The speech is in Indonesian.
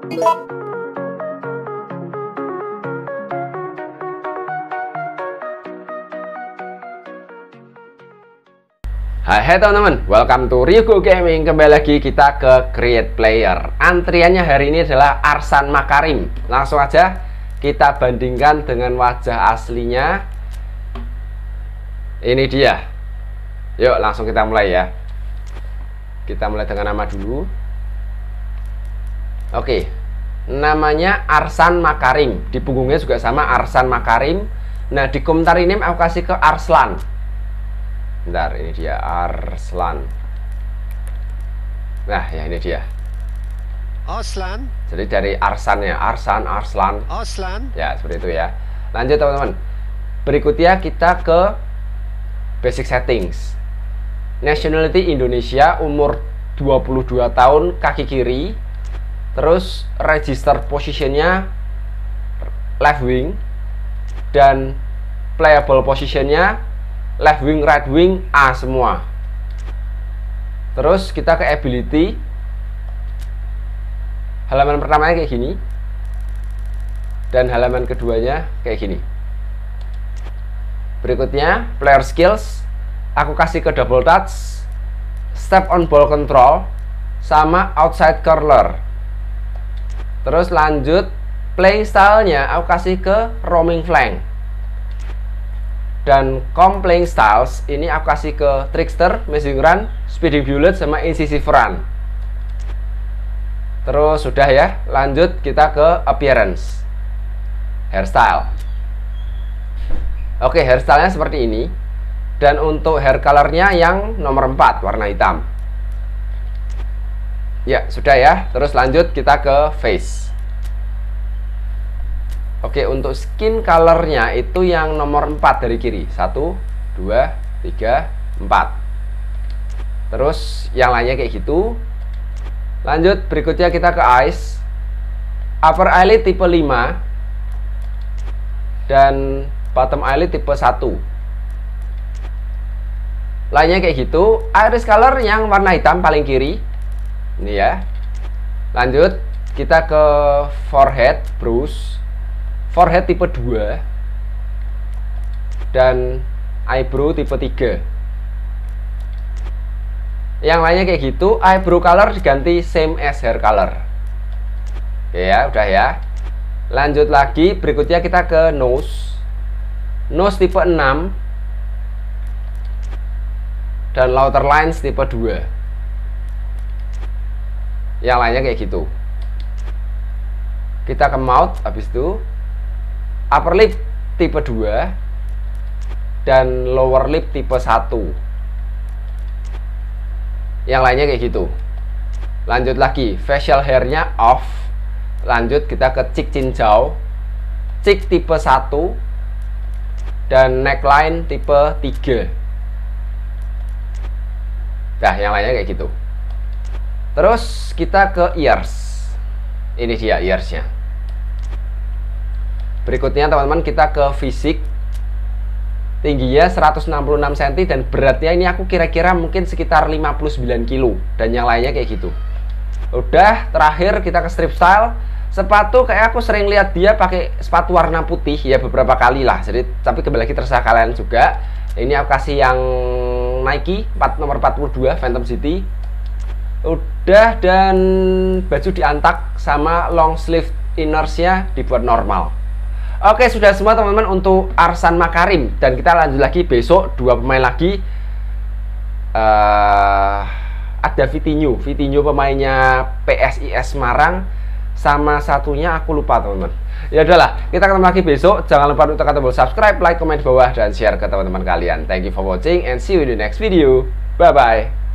Hai teman-teman, welcome to Ryugu Gaming. Kembali lagi kita ke Create Player. Antriannya hari ini adalah Arsan Makarim. Langsung aja kita bandingkan dengan wajah aslinya. Ini dia. Yuk langsung kita mulai ya. Kita mulai dengan nama dulu. Oke, namanya Arsan Makarim. Di punggungnya juga sama, Arsan Makarim. Nah, di komentar ini aku kasih ke Arslan. Bentar, ini dia Arslan. Nah, ya ini dia Arslan. Jadi dari Arsan ya, Arslan. Ya, seperti itu ya. Lanjut teman-teman. Berikutnya kita ke basic settings. Nationality Indonesia, umur 22 tahun, kaki kiri. Terus register positionnya left wing. Dan playable positionnya left wing, right wing, A semua. Terus kita ke ability. Halaman pertamanya kayak gini. Dan halaman keduanya kayak gini. Berikutnya player skills. Aku kasih ke double touch, step on ball control, sama outside curler. Terus lanjut playing stylenya aku kasih ke roaming flank. Dan playing styles ini aku kasih ke trickster, amazing run, speeding bullet, sama incisive run. Terus sudah ya, lanjut kita ke appearance, hairstyle. Oke, hairstylenya seperti ini. Dan untuk hair colornya yang nomor 4, warna hitam. Ya sudah ya. Terus lanjut kita ke face. Oke, untuk skin colornya itu yang nomor 4 dari kiri. 1, 2, 3, 4. Terus yang lainnya kayak gitu. Lanjut, berikutnya kita ke eyes. Upper eyelid tipe 5. Dan bottom eyelid tipe 1. Lainnya kayak gitu. Iris color yang warna hitam paling kiri. Ini ya. Lanjut, kita ke forehead, brush. Forehead tipe 2 dan eyebrow tipe 3. Yang lainnya kayak gitu. Eyebrow color diganti same as hair color. Oke ya, udah ya. Lanjut lagi, berikutnya kita ke nose. Nose tipe 6 dan outer lines tipe 2. Yang lainnya kayak gitu. Kita ke mouth, habis itu upper lip tipe 2 dan lower lip tipe 1. Yang lainnya kayak gitu. Lanjut lagi, facial hairnya off. Lanjut kita ke cheek cincau, cheek tipe 1 dan neckline tipe 3. Nah, yang lainnya kayak gitu. Terus kita ke ears. Ini dia earsnya. Berikutnya teman-teman kita ke fisik. Tingginya 166 cm dan beratnya ini aku kira-kira mungkin sekitar 59 kilo. Dan yang lainnya kayak gitu. Udah, terakhir kita ke strip style. Sepatu kayak aku sering lihat dia pakai sepatu warna putih ya, beberapa kali lah. Jadi tapi kembali lagi terserah kalian juga. Ini aku kasih yang Nike nomor 42 Phantom City. Udah, dan baju diantak sama long sleeve innersnya dibuat normal. Oke, sudah semua teman-teman untuk Arsan Makarim. Dan kita lanjut lagi besok, 2 pemain lagi. Ada Vitinho pemainnya PSIS Semarang. Sama satunya aku lupa teman-teman. Ya udahlah, kita ketemu lagi besok. Jangan lupa untuk tekan tombol subscribe, like, komen di bawah, dan share ke teman-teman kalian. Thank you for watching and see you in the next video. Bye bye.